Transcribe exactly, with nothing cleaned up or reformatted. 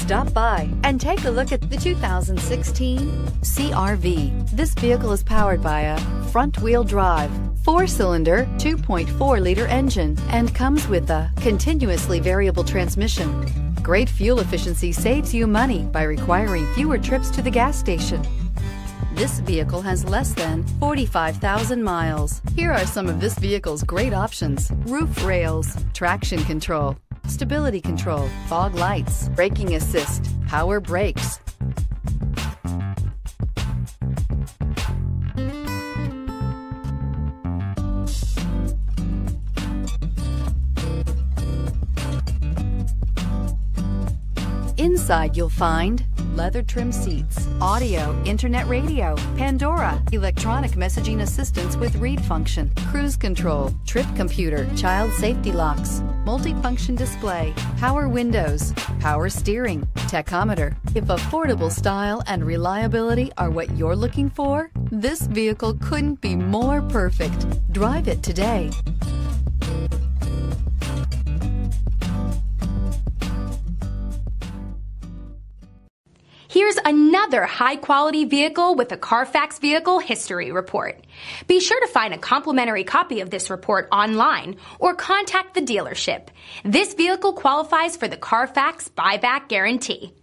Stop by and take a look at the two thousand sixteen C R V. This vehicle is powered by a front-wheel drive, four-cylinder, two point four liter engine and comes with a continuously variable transmission. Great fuel efficiency saves you money by requiring fewer trips to the gas station. This vehicle has less than forty-five thousand miles. Here are some of this vehicle's great options: roof rails, traction control, stability control, fog lights, braking assist, power brakes. Inside you'll find leather trim seats, audio, internet radio, Pandora, electronic messaging assistance with read function, cruise control, trip computer, child safety locks, multifunction display, power windows, power steering, tachometer. If affordable style and reliability are what you're looking for, this vehicle couldn't be more perfect. Drive it today. Here's another high-quality vehicle with a Carfax Vehicle History Report. Be sure to find a complimentary copy of this report online or contact the dealership. This vehicle qualifies for the Carfax Buyback Guarantee.